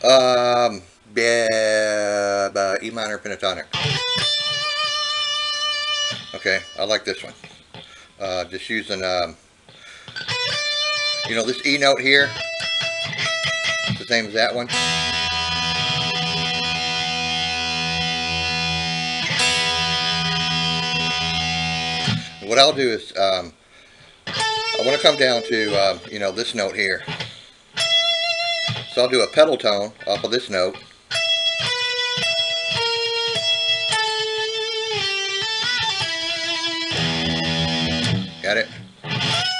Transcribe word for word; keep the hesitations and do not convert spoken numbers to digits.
Um, yeah, uh, E minor pentatonic. Okay, I like this one. Uh, just using, um, you know, this E note here. It's the same as that one. What I'll do is, um, I want to come down to, um, you know, this note here. So I'll do a pedal tone off of this note. Got it?